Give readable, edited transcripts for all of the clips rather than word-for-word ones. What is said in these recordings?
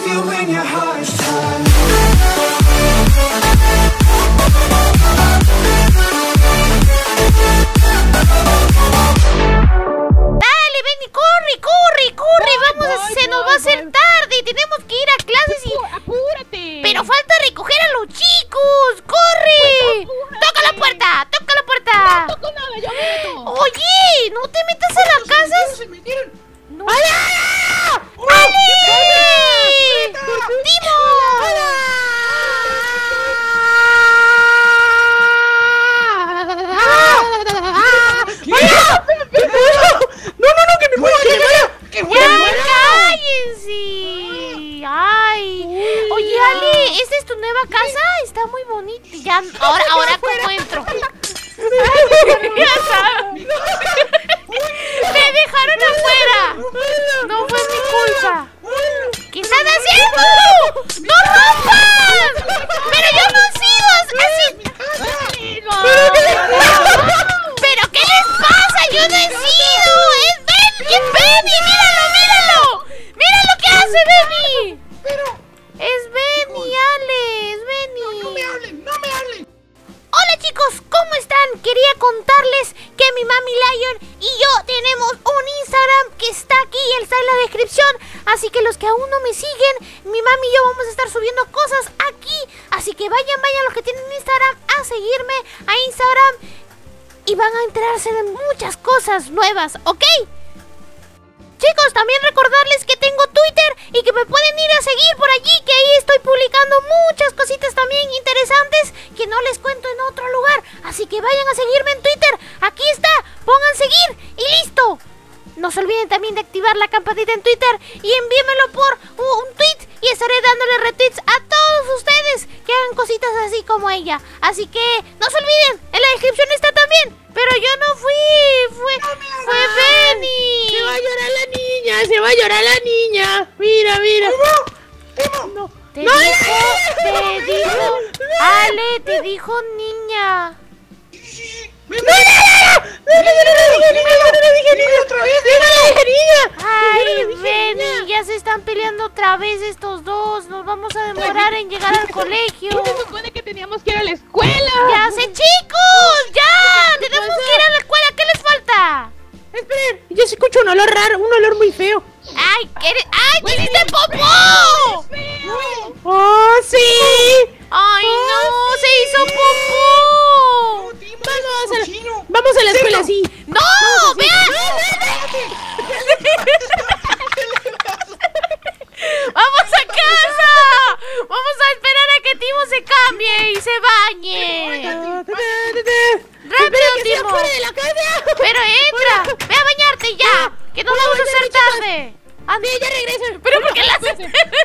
feel when your heart is tired. Dale, Benny, corre, corre, corre. Vamos, se nos va a hacer tarde. Tenemos que ir a clases y... ¡Apúrate! Pero falta recoger a los chicos. ¡Corre! ¡Toca la puerta! ¡Toca la puerta! No toco nada, yo meto. Oye, ¿no te metas a las casas? Se metieron. No. ¡Ale! ¡Timo! No, que me muera, que me muera. ¡Cállense! ¡Ay! Oye, Ale, ¿esta es tu nueva casa? Está muy bonita. Ya, ahora ¿cómo entro? Ya sabes. ¡Me dejaron afuera! No fue mi culpa. ¿Qué están haciendo? ¡No rompas! ¡Pero yo no sigo! ¡Así! ¿Pero qué les pasa? ¡Yo no he sido! ¡Es Benny! ¡Míralo! ¡Mira lo que hace Benny! ¡Es Benny, Ale! ¡Es Benny! No me hablen. Hola chicos, ¿cómo están? Quería contarles que mi mami Lion y yo tenemos un Instagram que está aquí, está en la descripción. Así que los que aún no me siguen, mi mami y yo vamos a estar subiendo cosas aquí. Así que vayan los que tienen Instagram a seguirme a Instagram y van a enterarse de muchas cosas nuevas, ¿ok? Chicos, también recordarles que tengo Twitter y que me pueden ir a seguir por allí, que ahí estoy publicando muchas cositas también interesantes que no les cuento en otro lugar. Así que vayan a seguirme en Twitter. Aquí está, pongan seguir y listo. No se olviden también de activar la campanita en Twitter y envíenmelo por un tweet y estaré dándole retweets a todos ustedes que hagan cositas así como ella. Así que no se olviden, en la descripción está también. Pero yo no fui, fue Benny. Se va a llorar la niña, Mira. No. Te dijo, Ale, te dijo niña. Ay, Benny, ya se están peleando otra vez estos dos. Nos vamos a demorar en llegar al colegio. Se supone que teníamos que ir a la escuela. ¡Ya sé, chicos! ¡Ya! ¡Tenemos que ir a la escuela! ¿Qué les falta? Esperen, yo sí escucho un olor raro, un olor muy feo. ¡Ay! ¡Ay! ¡Te hiciste popó! ¡Oh, sí! ¡Ay, no! ¡Se hizo popó! Vamos a la escuela, sí. ¡No! ¡Vean! ¡Vamos a casa! ¡Vamos a esperar a que Timo se cambie y se bañe! ¡Rápido, Timo! ¡Pero entra! ¡Ve a bañarte ya! ¡Que nos vamos a hacer tarde! ¡Ande, ya regreso! ¿Pero por qué la haces?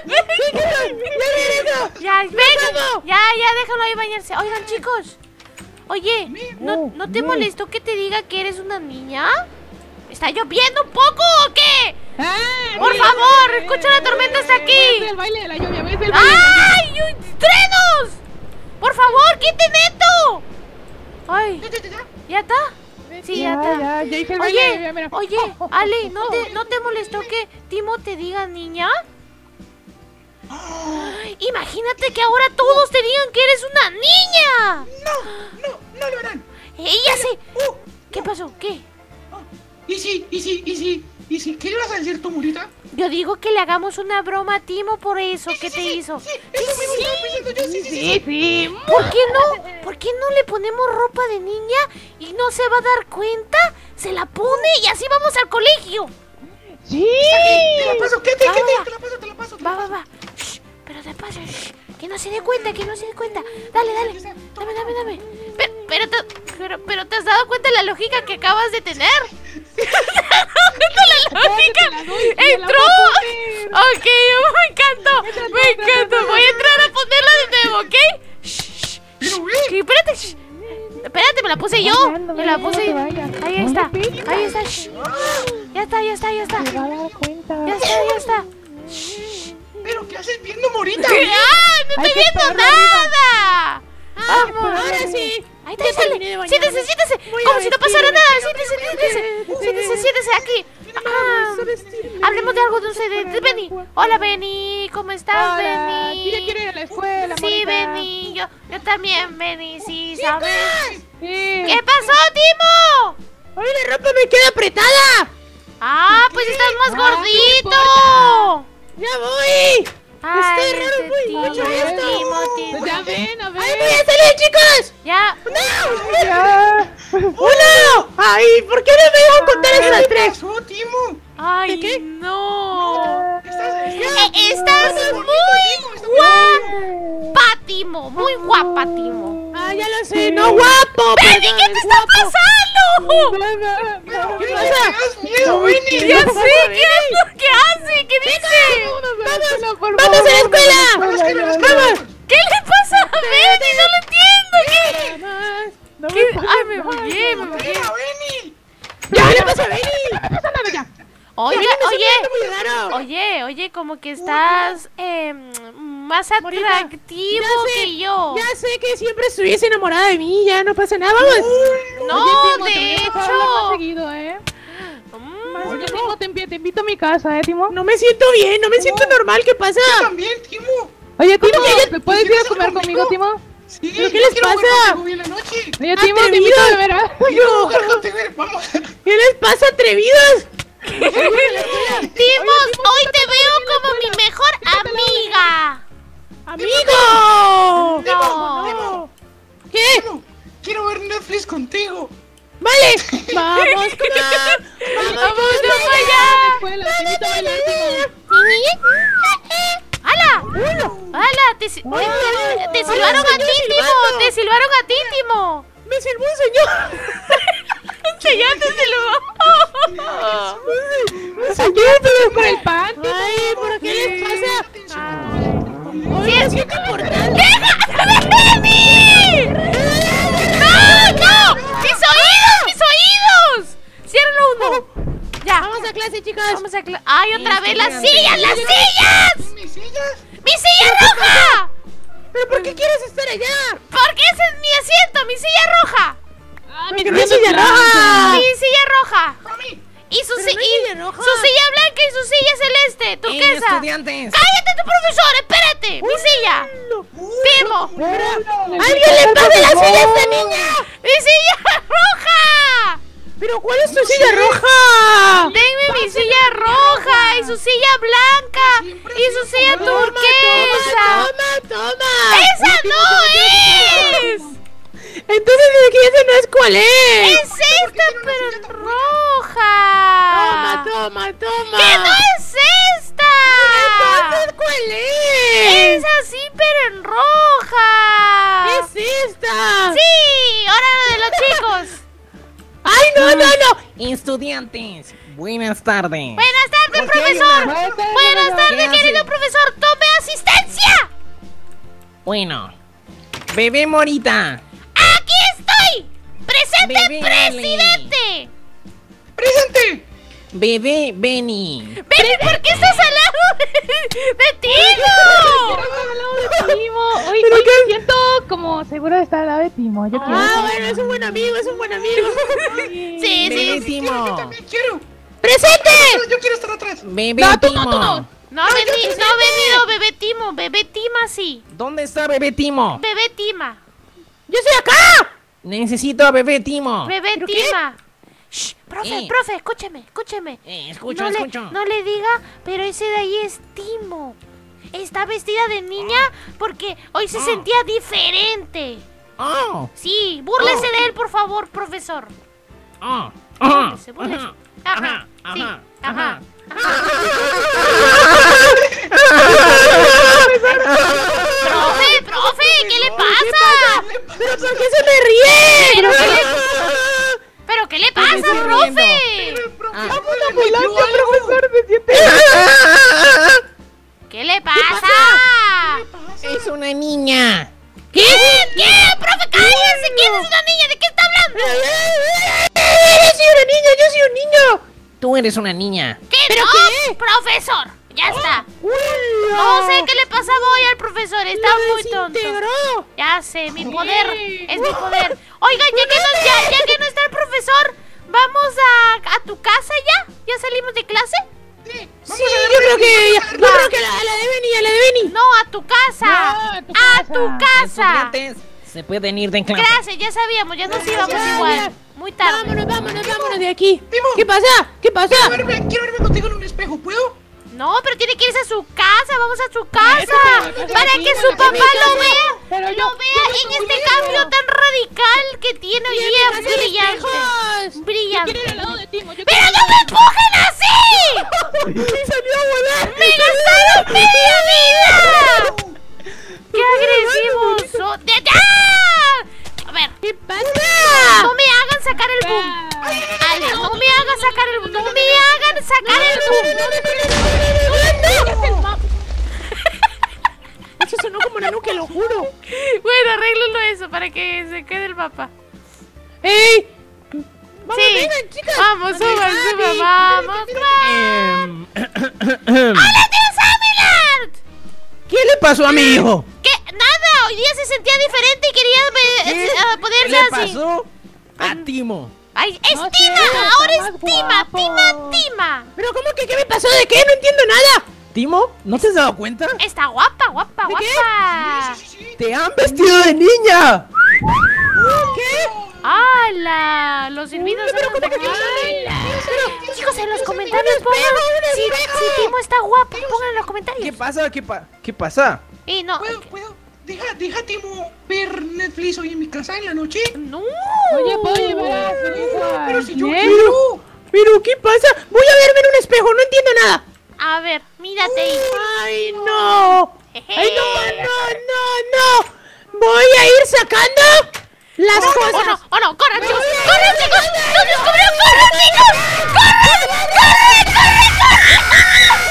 ¡Ya Ya, ven. Ya, déjalo ahí bañarse. Oigan, chicos. Oye, ¿no te molestó que te diga que eres una niña? ¿Está lloviendo un poco o qué? Por favor, escucha, la tormenta está aquí. ¿Ves el baile de la lluvia? ¡Ay! ¡Trenos! Por favor, quiten esto. ¡Ay! ¿Ya está? Sí, ya está. Ya hice el baile de la lluvia, mira. Oye, Ale, ¿no te molestó que Timo te diga niña? Imagínate que ahora todos te digan que eres una niña. No lo harán. Ya sé. ¿Qué pasó? ¿Qué? ¿Y si? ¿Qué le vas a decir tú, Morita? Yo digo que le hagamos una broma a Timo por eso que te hizo. Sí, eso mismo estaba pensando yo, Sí. ¿Por qué no le ponemos ropa de niña y no se va a dar cuenta? Se la pone y así vamos al colegio. ¡Sí! Te la paso, ¿qué? Te la paso. Va. Shh, pero despacio, que no se dé cuenta, Dale. Dame. Pero ¿te has dado cuenta de la lógica que acabas de tener? ¿Te has dado cuenta de la lógica? ¡Entró! Ok, me encantó. Voy a entrar a ponerla de nuevo, ¿ok? Shh. Espérate, espérate, me la puse yo. Me la puse. Ahí está. Shh. Ya está. Se va a dar cuenta. Ya está. ¿Pero qué haces viendo, Morita? ¡No estoy viendo nada! ¡Vamos! Ahora sí. Ahí está, siéntese. Como si no pasara nada. Siéntese aquí. Hablemos de algo dulce de Benny. Hola, Benny. ¿Cómo estás, Benny? ¿Quién quiere ir a la escuela, Sí, monita? Benny. Yo también, Benny. Sí, ¿sabes? Sí. ¿Qué pasó, Timo? ¡Ay, la ropa me queda apretada! Ah, pues estás más no gordito. ¡Ya voy! Ay, Estoy raro, ese muy mucho Timo, esto. Timo. Ya ven, a ver. ¡Ay, voy a salir, chicos! Ya. ¡Ya! ¡Uno! ¡Ay, ¿por qué no me dejan contar ¿Qué esas te tres? pasó, Timo? Ay, ¿Qué? no. Estás Estás muy guapa, Timo. Muy guapa, Timo. ¡Ah, ya lo sé! ¡No guapo! ¡Benny, qué te está pasando! ¿Qué ¿Qué pasa? das miedo, Benny? Ya sé, ¿qué hace? ¿Qué dice? ¡Vamos a la escuela! ¡Vamos! ¿Qué le pasa a Benny? No lo entiendo. ¿Qué? Ay, me bugué. Mira, Benny. ¡Ya le pasa a Benny! ¡No me pasa nada ya! Oye, como que estás más atractivo ya sé, que yo. Ya sé que siempre estuviese enamorada de mí, ya no pasa nada, vamos. No, Oye, Timo, de te voy a dejar hablar más hecho. seguido, Oye, Timo, te invito a mi casa, Timo. No me siento bien, no me siento normal, ¿qué pasa? Yo también, Timo. Oye, Timo, que ¿me puedes ir a comer conmigo, Timo? Sí, ¿Pero qué yo les quiero jugar pasa? contigo hoy en la noche. Oye, Timo, te invito a beber, ¿ah? Quiero jugar contigo, vamos. ¿Qué les pasa, atrevidos? Timos, hoy te veo como mi mejor amiga. ¡Amigo! No. ¿Qué? Quiero ver Netflix contigo. Vale, vamos, comadre. Vamos para allá. Escuela, te invito a bailar, Timo. ¡Hala! ¡Hala! Te silbaron a ti, Timo. Te silbaron a ti, Timo. Me silbó un señor. Ya te silbó. Ayúdame por el pan, Timo. Ay, ¿pero qué les pasa? Sí, es importante. ¡Déjame de mí! ¡No! ¡Mis oídos! ¡Ciérralo uno! Ya. Vamos a clase, chicos. Vamos a clase. ¡Ay, otra vez las sillas! ¡Las sillas! ¿Mis sillas? ¡Mi silla roja! ¿Pero por qué quieres estar allá? Porque ese es mi asiento, mi silla roja. Ah, ¡Pero no es silla roja! Mi silla roja. Mami. Y su, Pero no hay silla roja. su silla blanca y su silla celeste, turquesa. Estudiantes. ¡Cállate tu profesor! ¡Espérate! ¡Mi silla! ¡Timo! ¡Alguien le pase la silla a esta niña! ¡Mi silla roja! ¿Pero cuál es tu silla roja? ¡Denme mi silla roja! ¡Y su silla blanca! ¡Y su silla turquesa! ¡Toma! ¡Esa no es! Entonces, ¿de qué ese no es cuál es? ¡Es esta, pero en roja! Toma. ¡Que no es esta! Entonces, ¿cuál es? ¡Es así, pero en roja! ¿Qué es esta? ¡Sí! ¡Ahora lo de los chicos! ¡Ay, no! Estudiantes. Buenas tardes. ¡Buenas tardes, profesor! ¡Buenas tardes, ¿Qué querido hace? profesor! ¡Tome asistencia! Bueno. Bebé Morita. ¡Aquí estoy! ¡Presente, Bebé presidente! ¡Presente! Bebé Benny. ¡Benny, ¿por qué estás al lado de Timo? Timo, hoy me siento como seguro de estar al lado de Timo. Yo quiero. bueno, es un buen amigo, Sí, Bebé sí. Timo. Yo también quiero. ¡Presente! Yo quiero estar atrás. Bebé No, tú Timo. no, tú no. No ha venido Bebé Timo. Bebé Tima sí. ¿Dónde está Bebé Timo? Bebé Tima. ¡Yo estoy acá! Necesito a Bebé Timo. Bebé Tima. Shh, profe, profe, escúcheme. Escucho. No le diga, pero ese de ahí es Timo. Está vestida de niña porque hoy se sentía diferente. Oh. Sí, búrlese de él, por favor, profesor. Oh. Búrlese. Ajá, sí, ajá. Profe, ¿qué le pasa? ¿Pero por qué se me ríe? ¿Pero qué le pasa, profe? profesor, me siento. ¿Qué le pasa? Es una niña. ¿Qué? Profe, cállese. ¿Quién es una niña? ¿De qué está hablando? Yo soy un niño. Tú eres una niña. ¿Qué? ¿Pero no, qué? profesor. Ya está. No sé qué le pasaba hoy al profesor. Está muy tonto. Integró. Ya sé, mi poder. Es mi poder. Oigan, ya que no está el profesor, ¿vamos a tu casa ya? ¿Ya salimos de clase? Sí, yo creo que a la de Benny. No, a tu casa. No, a tu casa. Estudiantes se pueden ir de clase. Gracias, ya sabíamos, ya nos íbamos igual. Muy tarde. Vámonos de aquí. Timo. ¿Qué pasa? Quiero verme contigo en un espejo, ¿puedo? No, pero tiene que irse a su casa, vamos a su casa. Para que su papá lo vea. Lo vea en este cambio tan radical que tiene hoy día brillante. Brillante. Quiero ir al lado de Timo. Yo ¡Pero quiero- no me empujen así! ¡Me gastaron media vida! ¡Qué agresivos son! A ver, ¿Qué pasa? no me hagan sacar el boom. Alex, no me hagan sacar el boom. No me hagan sacar el boom. Eso sonó como Nanuque, lo juro. Bueno, arréglenlo eso para que se quede el mapa. ¡Ey! Vamos, Sí. vengan, chicas. Vamos, suban, vamos. ¡Hola, tío Samilard! ¿Qué le pasó a mi hijo? ¿Qué? Nada, hoy día se sentía diferente y quería ¿Qué ponerse le así. pasó a Timo? Ay, es No sé, Tima, está ahora es más Tima, guapo. Tima. ¿Pero cómo que qué me pasó? ¿De qué? No entiendo nada. ¿Timo? ¿No te has dado cuenta? Está guapa. Sí. ¡Te han vestido de niña! ¡Hala! Los silbidos Pero eran ¿cómo que de- qué? Chicos, en los comentarios pongan si Timo está guapo, pongan en los comentarios. ¿Qué pasa? ¿Qué pasa? Y no, ¿Puedo? Deja Timo ver Netflix hoy en mi casa en la noche. no. Oye, ¿puedo llevar a su hijo Pero al si yo cine? quiero. ¿Pero qué pasa? Voy a verme en un espejo, no entiendo nada. A ver, mírate ahí. ¡Ay, no! ¡Ay, no! Voy a ir sacando las cosas. ¡Oh, no! ¡Corran, chicos! ¡Corran, chicos! ¡Nos descubrieron! ¡Corran, chicos! ¡Corran!